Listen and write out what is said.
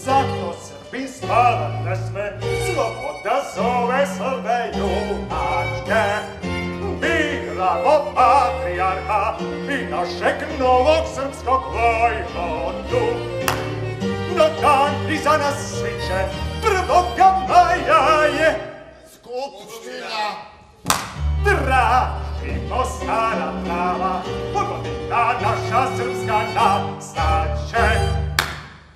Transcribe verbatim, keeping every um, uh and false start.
Zato Srbi spavat ne sme, sloboda zove Srbe junačke. Biramo patrijarha i našeg novog srpskog vojvodu. No dan iza nas sviće, prvoga maja je Skupština. Tražimo stara prava, pogodina naša srpska nastava.